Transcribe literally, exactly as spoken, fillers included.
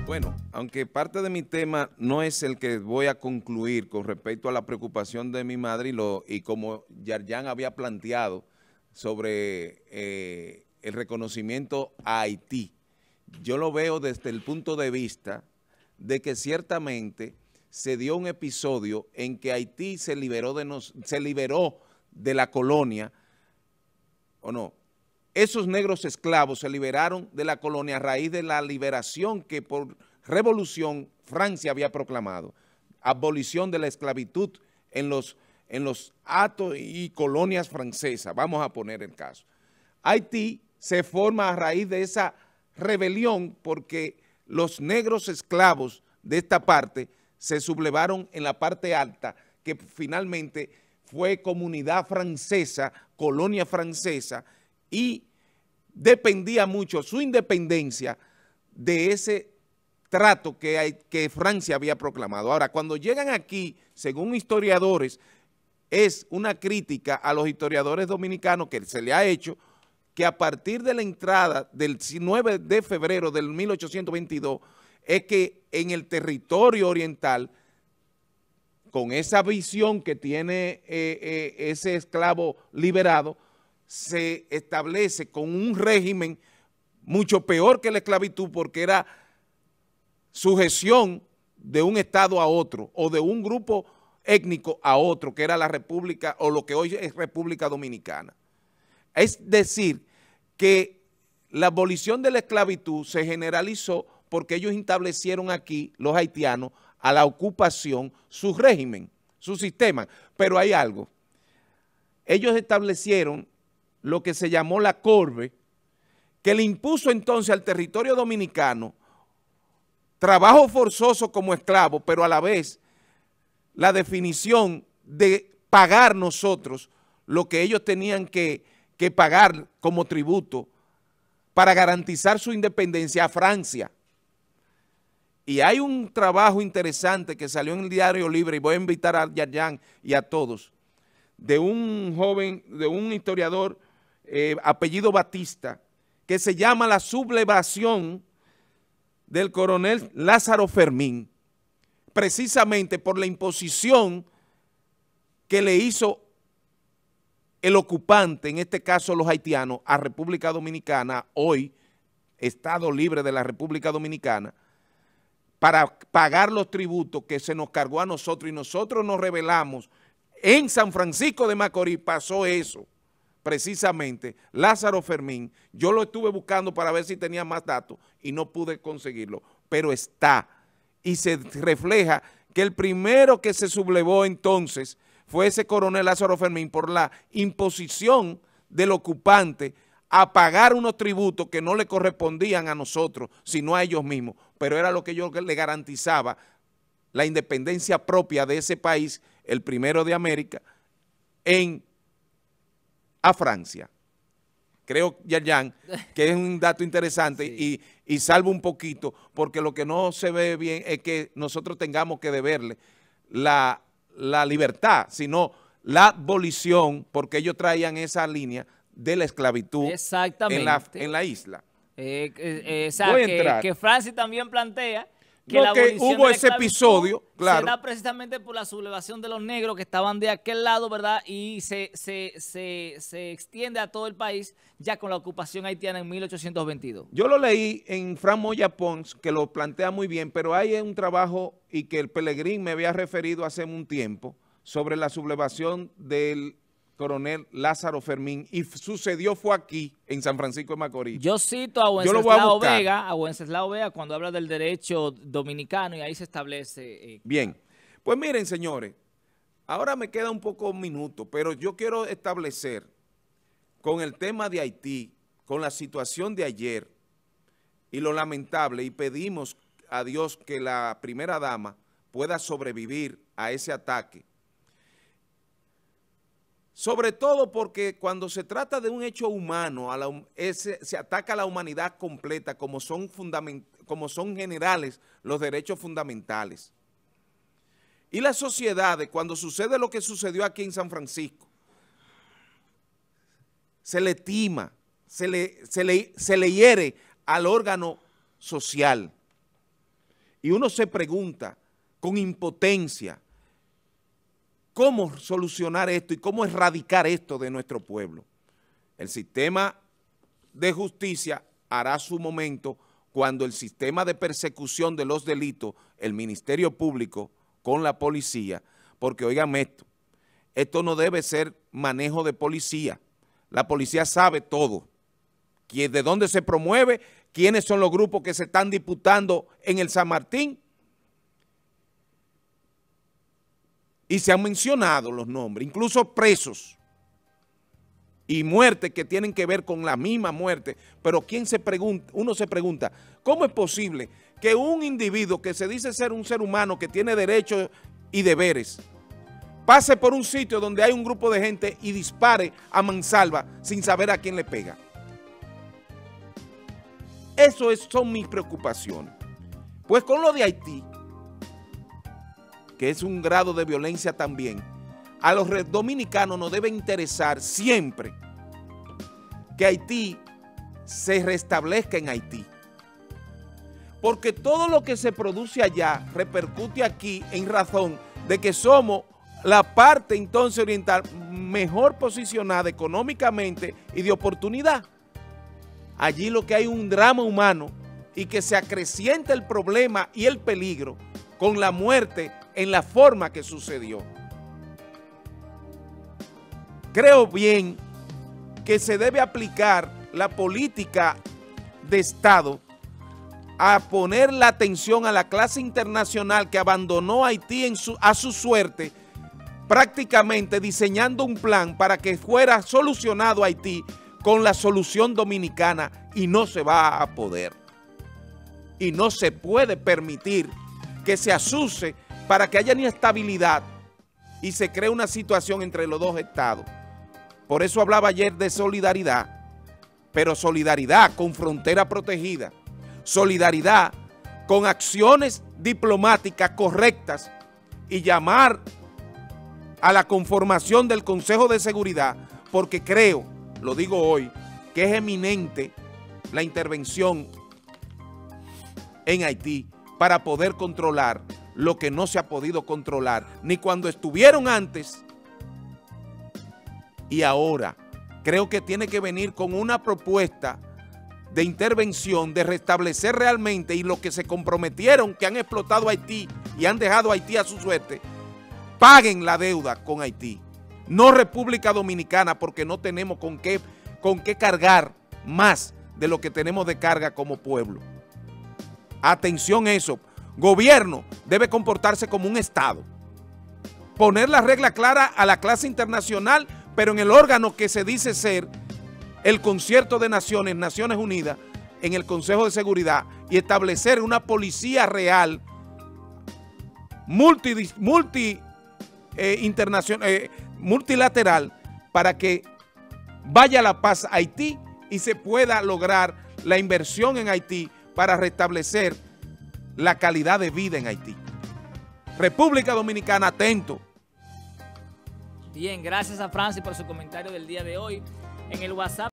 Bueno, aunque parte de mi tema no es el que voy a concluir con respecto a la preocupación de mi madre y, lo, y como Yarjan había planteado sobre eh, el reconocimiento a Haití, yo lo veo desde el punto de vista de que ciertamente se dio un episodio en que Haití se liberó de, nos, se liberó de la colonia, ¿o no? Esos negros esclavos se liberaron de la colonia a raíz de la liberación que por revolución Francia había proclamado, abolición de la esclavitud en los, en los atos y colonias francesas, vamos a poner el caso. Haití se forma a raíz de esa rebelión porque los negros esclavos de esta parte se sublevaron en la parte alta, que finalmente fue comunidad francesa, colonia francesa, y dependía mucho su independencia de ese trato que, hay, que Francia había proclamado. Ahora, cuando llegan aquí, según historiadores, es una crítica a los historiadores dominicanos que se le ha hecho, que a partir de la entrada del nueve de febrero del mil ochocientos veintidós, es que en el territorio oriental, con esa visión que tiene eh, eh, ese esclavo liberado, se establece con un régimen mucho peor que la esclavitud porque era sujeción de un estado a otro o de un grupo étnico a otro, que era la República o lo que hoy es República Dominicana. Es decir, que la abolición de la esclavitud se generalizó porque ellos establecieron aquí, los haitianos, a la ocupación, su régimen, su sistema. Pero hay algo, ellos establecieron lo que se llamó la Corbe, que le impuso entonces al territorio dominicano trabajo forzoso como esclavo, pero a la vez la definición de pagar nosotros lo que ellos tenían que, que pagar como tributo para garantizar su independencia a Francia. Y hay un trabajo interesante que salió en el Diario Libre, y voy a invitar a Yarjan y a todos, de un joven, de un historiador eh, apellido Batista, que se llama La sublevación del coronel Lázaro Fermín, precisamente por la imposición que le hizo el ocupante, en este caso los haitianos, a República Dominicana, hoy Estado Libre de la República Dominicana, para pagar los tributos que se nos cargó a nosotros, y nosotros nos rebelamos. En San Francisco de Macorís pasó eso, precisamente, Lázaro Fermín. Yo lo estuve buscando para ver si tenía más datos y no pude conseguirlo, pero está. Y se refleja que el primero que se sublevó entonces fue ese coronel Lázaro Fermín por la imposición del ocupante a pagar unos tributos que no le correspondían a nosotros, sino a ellos mismos, pero era lo que yo le garantizaba la independencia propia de ese país, el primero de América, en a Francia. Creo, Yarjan, que es un dato interesante sí. y, y salvo un poquito, porque lo que no se ve bien es que nosotros tengamos que deberle la, la libertad, sino la abolición, porque ellos traían esa línea de la esclavitud en la, en la isla. Eh, eh, eh, o sea, que, que Francia también plantea que no, la que hubo ese episodio, claro. Se da precisamente por la sublevación de los negros que estaban de aquel lado, ¿verdad? Y se, se, se, se extiende a todo el país ya con la ocupación haitiana en mil ochocientos veintidós. Yo lo leí en Fran Moya Pons, que lo plantea muy bien, pero hay un trabajo y que el Pelegrín me había referido hace un tiempo sobre la sublevación del coronel Lázaro Fermín, y sucedió fue aquí, en San Francisco de Macorís. Yo cito a Wenceslao Vega, a Wenceslao Vega cuando habla del derecho dominicano y ahí se establece. Eh, Bien, pues miren señores, ahora me queda un poco minuto, pero yo quiero establecer con el tema de Haití, con la situación de ayer y lo lamentable, y pedimos a Dios que la primera dama pueda sobrevivir a ese ataque. Sobre todo porque cuando se trata de un hecho humano, a la, ese, se ataca a la humanidad completa como son, fundament, como son generales los derechos fundamentales. Y las sociedades, cuando sucede lo que sucedió aquí en San Francisco, se le tima, se le, se le, se le hiere al órgano social. Y uno se pregunta con impotencia, ¿cómo solucionar esto y cómo erradicar esto de nuestro pueblo? El sistema de justicia hará su momento cuando el sistema de persecución de los delitos, el Ministerio Público con la policía, porque oigan esto, esto no debe ser manejo de policía. La policía sabe todo, de dónde se promueve, quiénes son los grupos que se están disputando en el San Martín. Y se han mencionado los nombres, incluso presos y muertes que tienen que ver con la misma muerte. Pero ¿quién se pregunta? Uno se pregunta, ¿cómo es posible que un individuo que se dice ser un ser humano que tiene derechos y deberes pase por un sitio donde hay un grupo de gente y dispare a mansalva sin saber a quién le pega? Eso es, son mis preocupaciones. Pues con lo de Haití, que es un grado de violencia también, a los dominicanos nos debe interesar siempre que Haití se restablezca en Haití. Porque todo lo que se produce allá repercute aquí en razón de que somos la parte entonces oriental mejor posicionada económicamente y de oportunidad. Allí lo que hay un drama humano y que se acrecienta el problema y el peligro con la muerte en la forma que sucedió. Creo bien que se debe aplicar la política de Estado a poner la atención a la clase internacional que abandonó a Haití en su, a su suerte, prácticamente diseñando un plan para que fuera solucionado Haití con la solución dominicana, y no se va a poder. Y no se puede permitir que se asuce para que haya inestabilidad y se cree una situación entre los dos estados. Por eso hablaba ayer de solidaridad, pero solidaridad con frontera protegida, solidaridad con acciones diplomáticas correctas y llamar a la conformación del Consejo de Seguridad, porque creo, lo digo hoy, que es eminente la intervención en Haití para poder controlar lo que no se ha podido controlar, ni cuando estuvieron antes y ahora. Creo que tiene que venir con una propuesta de intervención, de restablecer realmente, y los que se comprometieron, que han explotado Haití y han dejado a Haití a su suerte, paguen la deuda con Haití, no República Dominicana, porque no tenemos con qué, con qué cargar más de lo que tenemos de carga como pueblo. Atención a eso. Gobierno debe comportarse como un Estado, poner la regla clara a la clase internacional, pero en el órgano que se dice ser el Concierto de Naciones, Naciones Unidas, en el Consejo de Seguridad, y establecer una policía real, multi, multi, eh, internacional, eh, multilateral, para que vaya la paz a Haití y se pueda lograr la inversión en Haití para restablecer la calidad de vida en Haití. República Dominicana, atento. Bien, gracias a Francis por su comentario del día de hoy. En el WhatsApp